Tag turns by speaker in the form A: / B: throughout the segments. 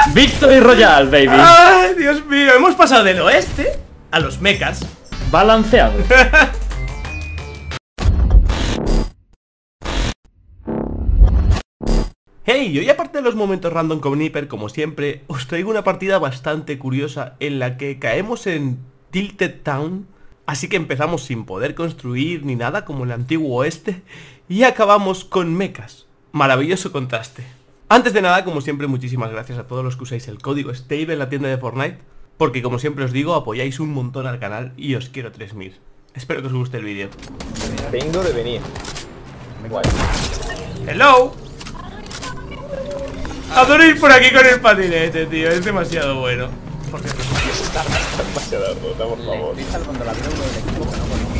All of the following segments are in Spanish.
A: Victory Royale, baby.
B: Ay, Dios mío, hemos pasado del oeste a los mechas.
A: Balanceado.
B: Hey, y hoy aparte de los momentos random con Nipper, como siempre, os traigo una partida bastante curiosa en la que caemos en Tilted Town. Así que empezamos sin poder construir ni nada como el antiguo oeste y acabamos con mechas. Maravilloso contraste. Antes de nada, como siempre, muchísimas gracias a todos los que usáis el código STAVE en la tienda de Fortnite, porque como siempre os digo, apoyáis un montón al canal y os quiero 3000. Espero que os guste el vídeo.
C: Vengo de venir. Guay.
B: Hello. Adoro ir por aquí con el patinete, tío, es demasiado bueno. Por cierto,
C: Está demasiado rota, por favor.
D: Estoy salvando la vida uno del equipo que no conozco.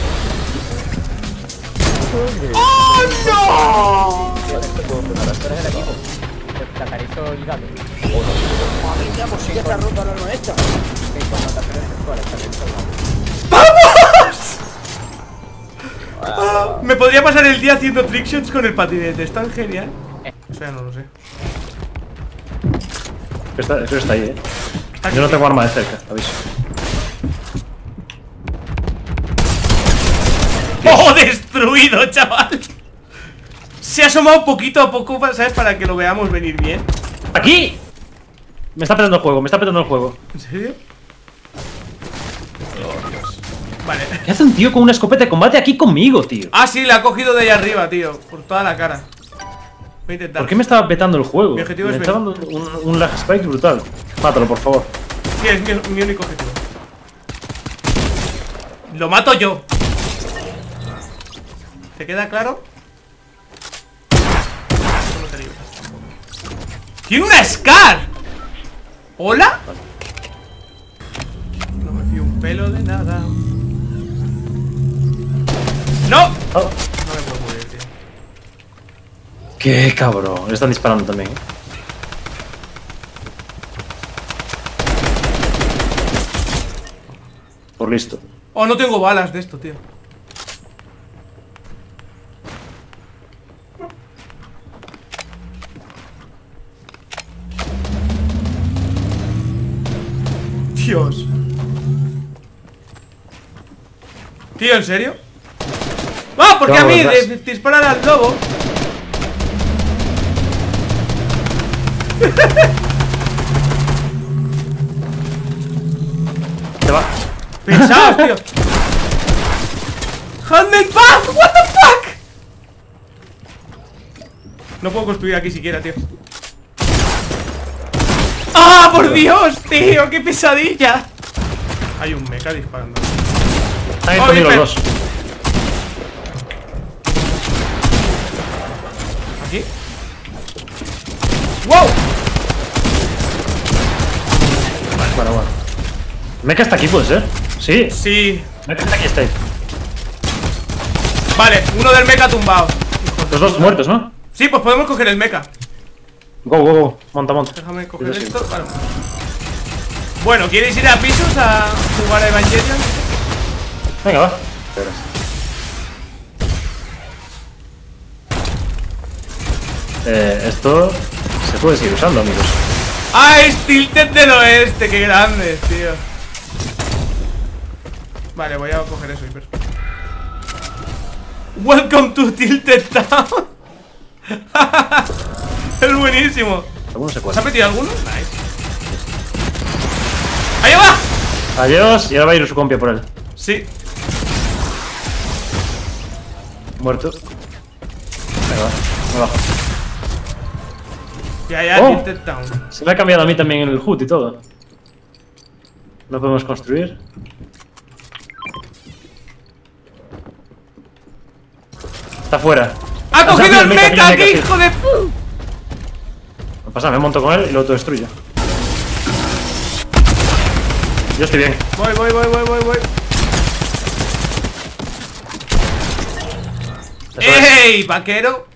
B: ¡oh, no!
D: Tú eres del equipo. Te acaricio el gato.
E: Madre mía, pues sí que está roto el horno esto.
D: Que con notaciones sexuales te acaricio el gato.
B: ¡Vamos! Me podría pasar el día haciendo trickshots con el patinete, es tan genial. Eso ya no lo sé.
A: Eso está ahí,
B: Está aquí.
A: Yo no tengo arma de cerca, aviso.
B: ¡Oh, destruido, chaval! Se ha asomado poquito a poco, ¿sabes? Para que lo veamos venir bien.
A: ¡Aquí! Me está petando el juego, me está petando el juego.
B: ¿En serio? Oh, Dios. Vale.
A: ¿Qué hace un tío con una escopeta de combate aquí conmigo, tío?
B: Ah, sí, la ha cogido de ahí arriba, tío. Por toda la cara. Voy a intentar.
A: ¿Por qué me estaba petando el juego?
B: Mi objetivo
A: me
B: es
A: está dando un lag spike brutal. Mátalo, por favor.
B: Sí, es mi único objetivo. Lo mato yo. ¿Te queda claro? No te libras tampoco. ¡Tiene una Scar! ¿Hola? No me fío un pelo de nada. ¡No!
A: Oh,
B: No me puedo morir, tío.
A: ¡qué cabrón! Le están disparando también, Por listo.
B: Oh, no tengo balas de esto, tío. Dios. Tío, ¿en serio? ¡Ah! Porque a mí disparar al lobo.
A: Se va.
B: Pensaos, tío. Handmade bath, what the fuck. No puedo construir aquí siquiera, tío. ¡Ah, por Dios, tío! ¡Qué pesadilla! Hay un mecha disparando.
A: Están ahí
B: Oh,
A: conmigo
B: Viper.
A: los dos.
B: ¿Aquí? ¡Wow!
A: Bueno. Mecha está aquí, puede ser. Sí.
B: Sí.
A: Mecha está aquí, está ahí.
B: Vale, uno del mecha tumbado.
A: Los dos muertos, ¿no?
B: Sí, pues podemos coger el mecha.
A: Go. Monta.
B: Déjame coger
A: Yo sí.
B: esto. Vale. Bueno, ¿quieres ir a pisos a jugar a Evangelion?
A: Venga, va. Esto se puede seguir usando, amigos.
B: ¡Ah, es Tilted del Oeste! ¡Qué grande, tío! Vale, voy a coger eso, Hiper. Welcome to Tilted Town. Es buenísimo.
A: Algunos se
B: ¿Se ha
A: cuadran.
B: metido alguno? Nice. ¡Ahí va!
A: Adiós, y ahora va a ir su compia por él.
B: Sí.
A: Muerto. Venga, va. Me bajo.
B: Ya,
A: Oh.
B: Tilted Town.
A: Se me ha cambiado a mí también el HUD y todo. No podemos construir. Está fuera.
B: ¡Ha
A: O sea,
B: cogido el
A: mecha,
B: mecha! ¡Qué
A: sí.
B: hijo de pu!
A: No pasa, me monto con él y lo autodestruyo. Yo estoy bien.
B: Voy.
A: Eso es.
B: ¡Ey, vaquero!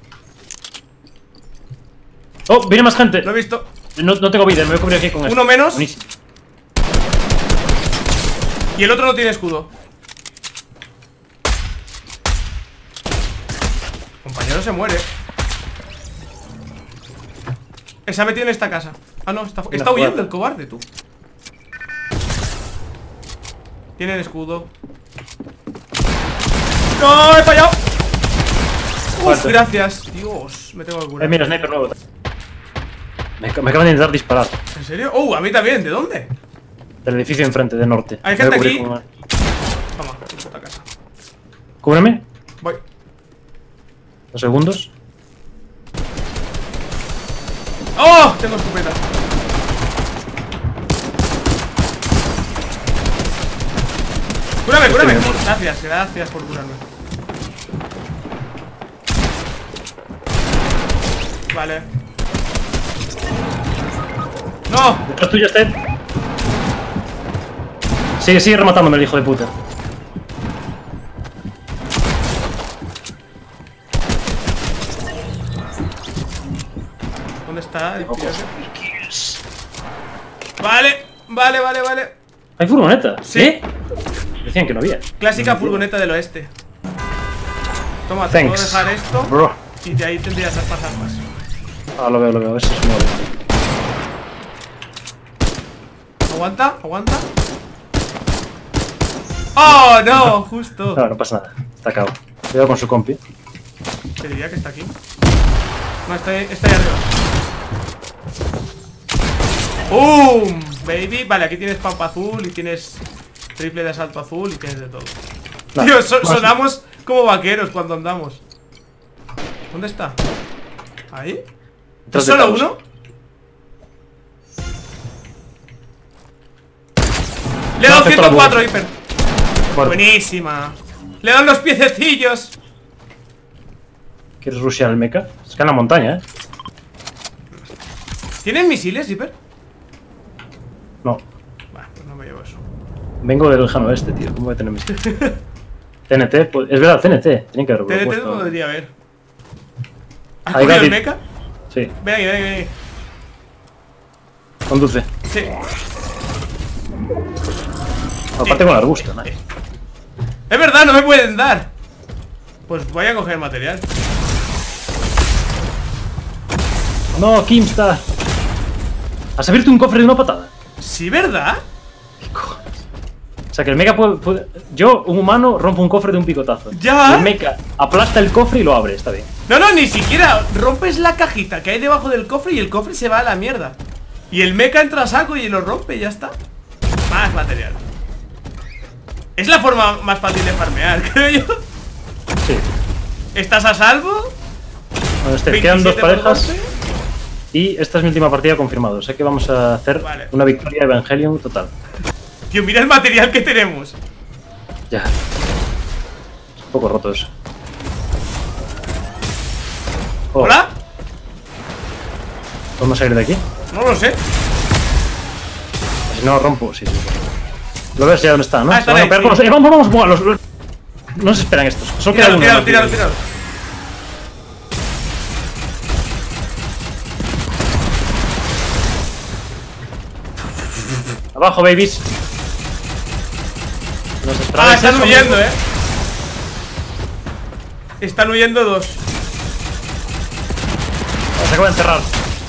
A: Oh, viene más gente.
B: Lo he visto.
A: No tengo vida, me voy a cubrir aquí con esto.
B: Uno menos.
A: Buenísimo.
B: Y el otro no tiene escudo. Compañero se muere. Se ha metido en esta casa. Ah, no, está huyendo el cobarde, tú. Tiene el escudo. ¡No! ¡He fallado! ¡Uf! Gracias. Dios, me tengo que curar.
A: Mira, sniper nuevo. Me acaban de intentar disparar.
B: ¿En serio? ¡Oh! A mí también. ¿De dónde?
A: Del edificio enfrente, de norte.
B: Hay gente aquí.
A: Toma,
B: puta casa.
A: Cúbreme.
B: Voy.
A: 2 segundos.
B: ¡Oh! Tengo escopeta. ¡Cúrame, cúrame! Gracias, gracias por curarme. Vale. ¡No!
A: Detrás tuyo, Sted. Sigue rematándome el hijo de puta.
B: ¿Dónde está el tío? Vale.
A: ¿Hay furgoneta?
B: Sí.
A: ¿Eh? Decían que no había.
B: Clásica furgoneta del oeste. Toma, te puedo dejar esto.
A: Bro.
B: Y de ahí tendrías las armas.
A: Ah, lo veo, a ver si se mueve.
B: Aguanta. ¡Oh, no! Justo.
A: No pasa nada. Está acabado. Cuidado con su compi.
B: Te diría que está aquí. No, está ahí arriba. ¡Boom! Baby. Vale, aquí tienes pampa azul y tienes triple de asalto azul y tienes de todo.
A: No,
B: Tío, sonamos como vaqueros cuando andamos. ¿Dónde está? ¿Ahí? ¿Es solo uno? Le he dado 104, hiper. Buenísima. Le he dado los piececillos.
A: ¿Quieres rushear el mecha? Es que en la montaña,
B: ¿Tienen misiles, hiper?
A: No.
B: Bah, pues no me llevo eso.
A: Vengo del lejano oeste, tío. ¿Cómo voy a tener misiles? TNT, pues, es verdad, TNT. Tienen que haberlo
B: TNT
A: puesto.
B: no debería haber. ¿Has
A: Ahí
B: cogido
A: va,
B: el mecha?
A: Sí.
B: Ven aquí.
A: Conduce.
B: Sí.
A: Aparte con el arbusto, ¿no?
B: Es verdad, no me pueden dar. Pues voy a coger material.
A: No, Kimsta. ¿Has abierto un cofre de una patada?
B: Sí, ¿verdad?
A: ¿Qué cojones? O sea que el mecha puede... Yo, un humano, rompo un cofre de un picotazo.
B: Ya.
A: Y el mecha aplasta el cofre y lo abre, está bien.
B: No, ni siquiera rompes la cajita que hay debajo del cofre y el cofre se va a la mierda. Y el mecha entra a saco y lo rompe y ya está. Más material. Es la forma más fácil de farmear, creo yo.
A: Sí.
B: ¿Estás a salvo?
A: Bueno, quedan 2
B: 27 por
A: parejas.
B: golpe.
A: Y esta es mi última partida confirmado. O sea que vamos a hacer una victoria Evangelion total.
B: Tío, mira el material que tenemos.
A: Ya. Es un poco roto eso. Oh.
B: ¿Hola?
A: ¿Podemos salir de aquí?
B: No lo sé.
A: Si no, rompo. Sí. Lo ves ya dónde está, ¿no?
B: Están
A: Bueno,
B: ahí,
A: pero
B: sí.
A: Vamos. No se esperan estos. Solo queda uno.
B: Tíralo.
A: Abajo, babies.
B: Están huyendo, Están huyendo 2.
A: Se acaba de encerrar.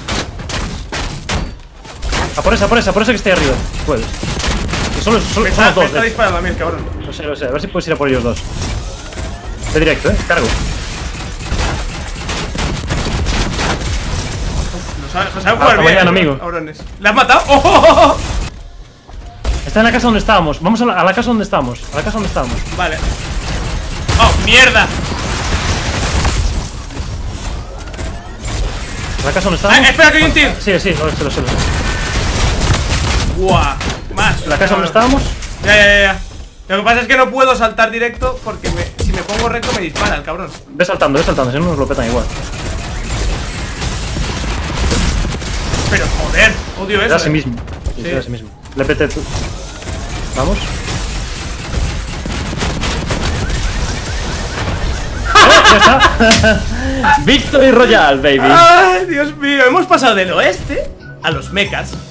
A: A por esa que esté arriba. Puedes. Solo
B: Me
A: somos 2.
B: está disparando a mí el cabrón.
A: Lo sé. A ver si puedes ir a por ellos 2. De directo, cargo.
B: No sabe jugar bien.
A: Mañana, amigo.
B: Cabrones. ¿Le has matado? ¡Oh!
A: Está en la casa donde estábamos. Vamos a la casa donde estamos.
B: Vale. ¡Oh, mierda!
A: ¿La casa donde estábamos?
B: Espera, que hay un tío.
A: Sí, lo sé.
B: Buah. Más.
A: ¿La casa donde estábamos?
B: Ya. Lo que pasa es que no puedo saltar directo porque si me pongo recto me dispara el cabrón.
A: Ve saltando, si no nos lo petan igual.
B: Pero joder, odio eso.
A: Es a sí mismo.
B: Sí.
A: Es a sí mismo. Le pete tú. Vamos. Ya está. Victory Royale, baby.
B: Ay, Dios mío, hemos pasado del oeste a los mechas.